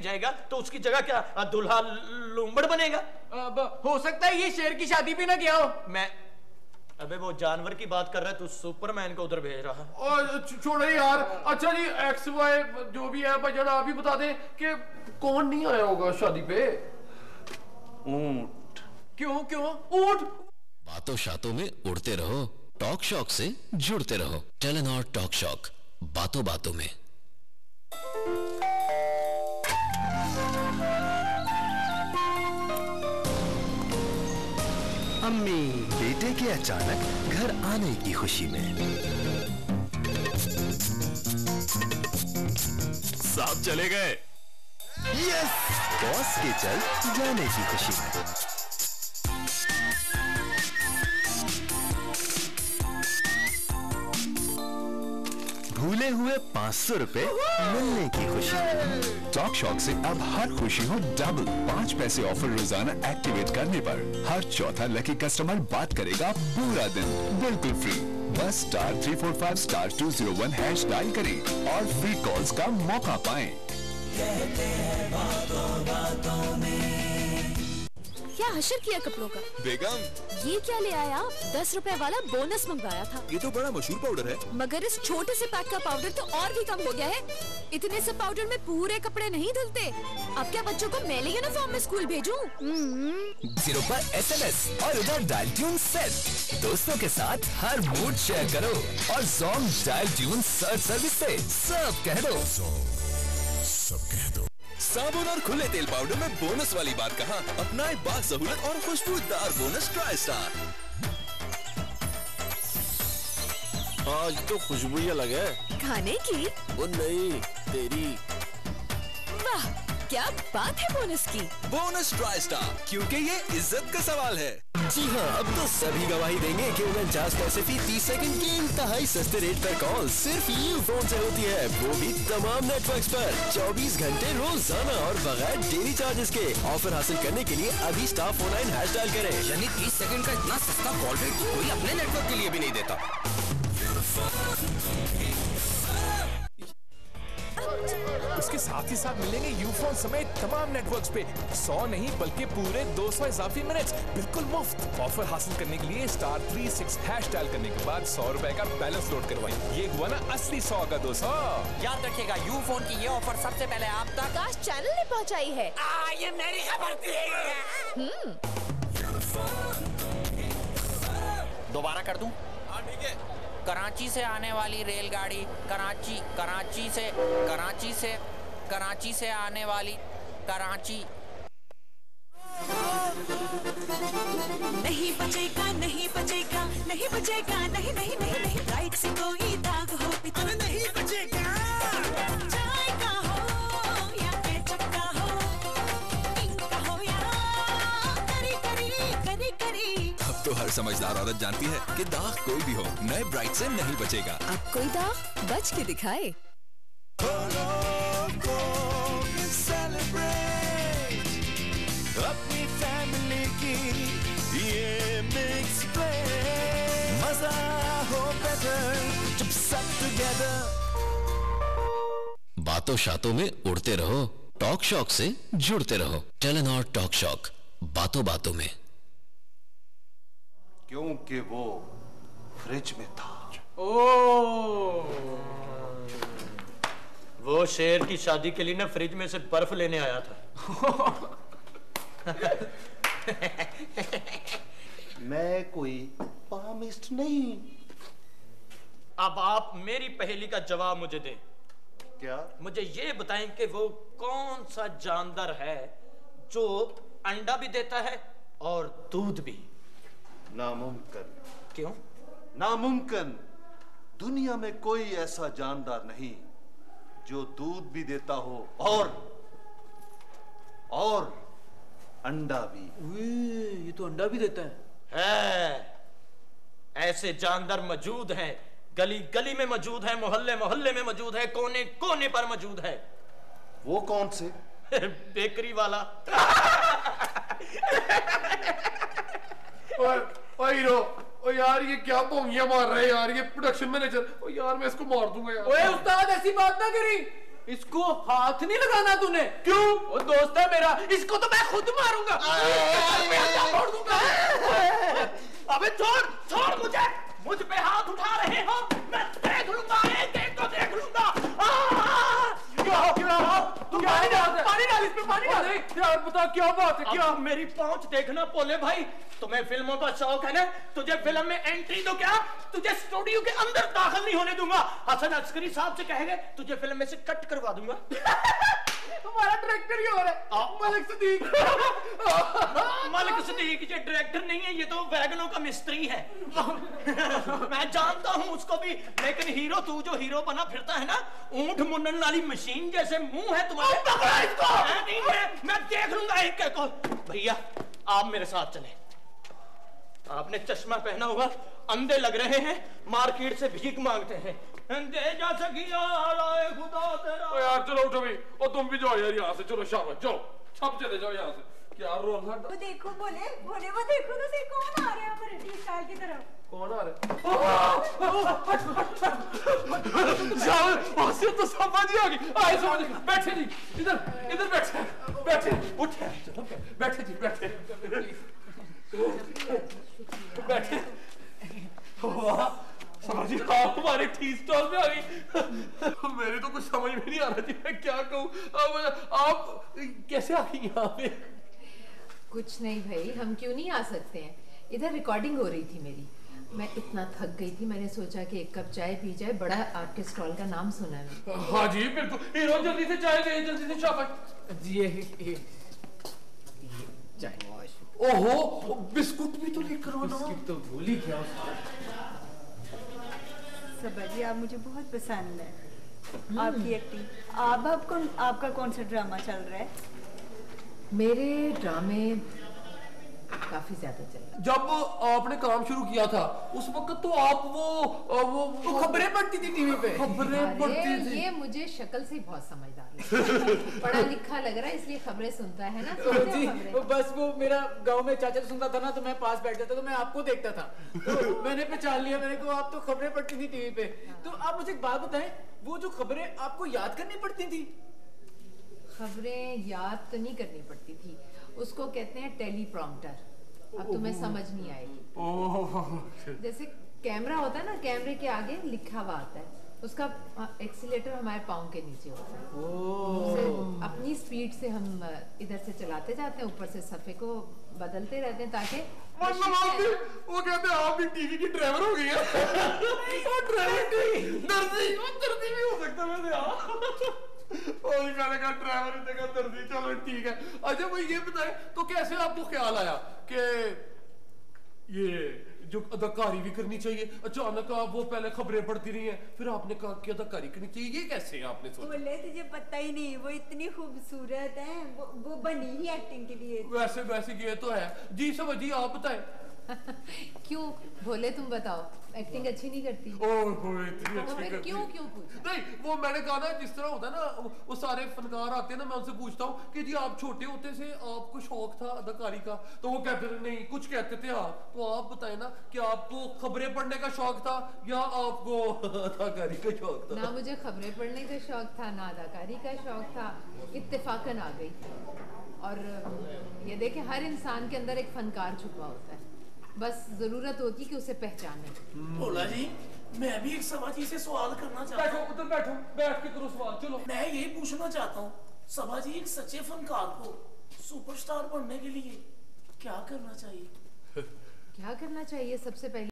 जाएगा तो उसकी जगह क्या दूल्हा लूंबड़ बनेगा? हो सकता है ये शेर की शादी भी ना गया हो। मैं अबे वो जानवर की बात कर रहा है, तू सुपरमैन को उधर भेज रहा है। छोड़ो यार। अच्छा जी एक्स वाई जो भी है भाई आप ही बता दें कि कौन नहीं आया होगा शादी पे? ऊंट। क्यों क्यों ऊंट? बातों शातों में उड़ते रहो, टॉक शॉक से जुड़ते रहो। टेलेनॉर टॉक शॉक, बातों बातों में। अम्मी बेटे के अचानक घर आने की खुशी में। साहब चले गए। यस, बॉस के चल जाने की खुशी में। भूले हुए 500 रुपए मिलने की खुशी। टॉक शॉक से अब हर खुशी हो डबल। 5 पैसे ऑफर रोजाना एक्टिवेट करने पर हर चौथा लकी कस्टमर बात करेगा पूरा दिन बिल्कुल फ्री। बस *345*201 हैश डायल करें और फ्री कॉल्स का मौका पाएं। कहते हैं बातों बातों में। क्या हशर किया कपड़ों का? बेगम ये क्या ले आया आप? 10 रुपए वाला बोनस मंगवाया था। ये तो बड़ा मशहूर पाउडर है। मगर इस छोटे से पैक का पाउडर तो और भी कम हो गया है। इतने से पाउडर में पूरे कपड़े नहीं धुलते। अब क्या बच्चों को मेले यूनिफॉर्म में स्कूल भेजूं? 0 पर SMS और उधर डायल ट्यून सेट। दोस्तों के साथ हर मूड शेयर करो और Zong dial tune search service से सब कह दो। सब कह दो। साबुन और खुले तेल पाउडर में बोनस वाली बात कहाँ? अपनाए बासहूलत और खुशबूदार बोनस ट्राई स्टार। आज तो खुशबू ही अलग है। खाने की? वो नहीं, तेरी। वाह, क्या बात है बोनस की। बोनस ट्राई स्टार, क्योंकि ये इज्जत का सवाल है। जी हाँ, अब तो सभी गवाही देंगे कि 49 पैसे फी 30 सेकंड की इंतहाई सस्ते रेट पर कॉल सिर्फ यूफोन से होती है, वो भी तमाम नेटवर्क्स पर 24 घंटे रोजाना और बगैर डेली चार्जेस के। ऑफर हासिल करने के लिए अभी *49 हैश डायल करें। यानी 30 सेकंड का इतना सस्ता कॉल रेट कोई अपने नेटवर्क के लिए भी नहीं देता। इसके साथ ही साथ मिलेंगे यूफोन समेत तमाम नेटवर्क्स पे 100 नहीं बल्कि पूरे 200 इजाफी मिनट्स बिल्कुल मुफ्त। ऑफर हासिल करने के लिए *36 हैश डायल करने के बाद 100 रुपए का बैलेंस लोड करवाएं। ये हुआ ना असली 100 का 200। याद रखिएगा यूफोन की ये ऑफर सबसे पहले आप तक आकाश चैनल ने पहुंचाई है। ये मेरी खबर थी। दोबारा कर दूं? हाँ ठीक है। कराची से आने वाली रेलगाड़ी कराची से आने वाली कराची। नहीं बचेगा नहीं बचेगा नहीं बचेगा नहीं नहीं नहीं नहीं राइट से कोई दाग हो तो नहीं बचेगा। चाय का हो या केचप का हो, इंक का हो या करी करी करी करी। अब तो हर समझदार औरत जानती है कि दाग कोई भी हो नए ब्राइट से नहीं बचेगा। अब कोई दाग बच के दिखाए। अपनी फैमिली की ये मिक्स प्ले, मजा हो बेटर जब सब टुगेदर। बातों शातों में उड़ते रहो, टॉक शॉक से जुड़ते रहो। टेलेनॉर टॉक शॉक, बातों बातों में। क्योंकि वो फ्रिज में था। वो शेर की शादी के लिए ना फ्रिज में से बर्फ लेने आया था। मैं कोई पामिस्ट नहीं। अब आप मेरी पहेली का जवाब मुझे दें। क्या? मुझे ये बताएं कि वो कौन सा जानवर है जो अंडा भी देता है और दूध भी? नामुमकिन। क्यों? नामुमकिन। दुनिया में कोई ऐसा जानदार नहीं जो दूध भी देता हो और अंडा भी। ये तो अंडा भी देता है। ऐसे जानदार मौजूद हैं, गली गली में मौजूद है, मोहल्ले मोहल्ले में मौजूद है, कोने कोने पर मौजूद है। वो कौन से? बेकरी वाला। ओ यार ये क्या भोंगिया मार रहा है यार, ये प्रोडक्शन मैनेजर। ओ यार मैं इसको मार दूंगा यार। ओए उस्ताद ऐसी बात ना करी। इसको हाथ नहीं लगाना तूने। क्यों? वो दोस्त है मेरा, इसको तो मैं खुद मारूंगा। छोड़ दूंगा। अबे छोड़ छोड़ मुझ पे हाथ उठा रहे हो, मैं देख लूंगा, एक को देख लूंगा। पानी डाल इस पे, पानी डाल। यार बता क्या बात है? क्या मेरी पहुंच देखना पोले भाई, तुम्हें फिल्मों का शौक है ना, तुझे फिल्म में एंट्री तो क्या, तुझे स्टूडियो के अंदर दाखिल नहीं होने दूंगा। हसन अस्करी साहब से कहेंगे तुझे फिल्म में से कट करवा दूंगा। हमारा डायरेक्टर ही हो रहा है, मलिक सदीक। मलिक सदीक ये डायरेक्टर नहीं है, ये तो वैगनों का मिस्त्री है। मैं जानता हूँ उसको भी, लेकिन हीरो तू जो हीरो बना फिरता है ना, ऊंट मुन्नन वाली मशीन जैसे मुंह है तुम्हारे। पकड़ा इसको। नहीं, मैं देख लूंगा एक को। भैया आप मेरे साथ चले, आपने चश्मा पहना होगा, अंधे लग रहे हैं, मार्केट से भीख मांगते हैं। दे जा सकिया खुदा तेरा। ओ यार चलो उठो भी, और तुम भी जाओ यार यहाँ से, चलो शाबाश, चलो सब चले जाओ यहाँ से। क्या रोल है? वो देखो बोले वो देखो तो से कौन आ रहा है हमारे टी स्टाइल की तरफ। कौन आ रहा है? तो समझ ही आ गई। आए समझ, बैठे जी, इधर बैठे उठे, चलो बैठे जी, बैठे। समझ जी, आप हमारे टी स्टॉल में आ गई। मेरे तो कुछ समझ में नहीं आ रहा जी, मैं क्या कहूँ। अब आप कैसे आ गई यहाँ पे? कुछ नहीं भाई, हम क्यों नहीं आ सकते हैं, इधर रिकॉर्डिंग हो रही थी मेरी, मैं इतना थक गई थी, मैंने सोचा कि एक कप चाय पी जाए, बड़ा आपके स्टॉल का नाम सुना है। हाँ जी बिल्कुल, हीरो जल्दी से चाय दे, जल्दी से शाबाश जी। ये चाय। ओहो बिस्कुट भी तो लेकर आओ ना। बिस्कुट तो भूल ही गया। सबा जी आप मुझे बहुत पसंद है, आपकी एक्टिंग। आपका कौन सा ड्रामा चल रहा है? मेरे ड्रामे काफी ज्यादा चल रहे। जब आपने काम शुरू किया था उस वक्त तो आप वो खबरें पढ़ती थी टीवी पे। खबरें पढ़ती थी। ये मुझे शक्ल से बहुत समझदार है, पढ़ा लिखा लग रहा है इसलिए खबरें सुनता है ना। जी बस वो मेरा गांव में चाचा सुनता था ना, तो मैं पास बैठ जाता, तो मैं आपको देखता था, तो मैंने पहचान लिया, मेरे को आप तो खबरें पढ़ती थी टीवी पे। तो आप मुझे एक बात बताएं, वो जो खबरें आपको याद करनी पड़ती थी? खबरें याद तो नहीं करनी पड़ती थी, उसको कहते हैं टेलीप्रॉम्प्टर। अब तुम्हें समझ नहीं आएगी। जैसे कैमरा होता है ना, कैमरे के आगे लिखा हुआ आता है, उसका एक्सीलेटर हमारे पाँव के नीचे होता है। उसे अपनी स्पीड से हम इधर से चलाते जाते हैं, ऊपर से सफे को बदलते रहते हैं ताकि वो कहते हैं आप भी टीवी की ड्राइवर हो गई है। दर्जी भी हो सकता है। मैंने कहा ड्राइवर ने कहा दर्जी, चलो ठीक है। अच्छा भाई ये बताए तो कैसे आपको ख्याल आया कि ये जो अदाकारी भी करनी चाहिए? अचानक आप वो पहले खबरें पढ़ती रही हैं, फिर आपने कहा कि अदाकारी करनी चाहिए, ये कैसे आपने सोचा? बोले तुझे पता ही नहीं, वो इतनी खूबसूरत है, वो बनी ही एक्टिंग के लिए। वैसे ये तो है जी। समझ जी, आप बताएं। क्यों भोले, तुम बताओ, एक्टिंग अच्छी नहीं करती? इतनी अच्छी करती। क्यों पूछा? नहीं वो मैंने कहा ना, जिस तरह होता है ना, वो सारे फनकार आते हैं ना, मैं उनसे पूछता हूँ कि जी आप छोटे होते से आपको शौक था अदाकारी का, तो वो कहते थे नहीं, कुछ कहते थे हाँ। तो आप बताए ना कि आपको खबरें पढ़ने का शौक था या आपको अदाकारी का शौक था? ना मुझे खबरें पढ़ने का शौक था, ना अदाकारी का शौक था, इत्तेफाकन आ गई। और ये देखे, हर इंसान के अंदर एक फनकार छुपा होता है, बस जरूरत होती कि उसे पहचाने। भोला जी, मैं भी एक सभाजी से सवाल करना चाहता हूँ। बैठो, उधर बैठो, बैठ के करो सवाल। चलो मैं यही पूछना चाहता हूँ, सभाजी एक सच्चे फनकार को सुपरस्टार बनने के लिए क्या करना चाहिए? क्या करना चाहिए? सबसे पहले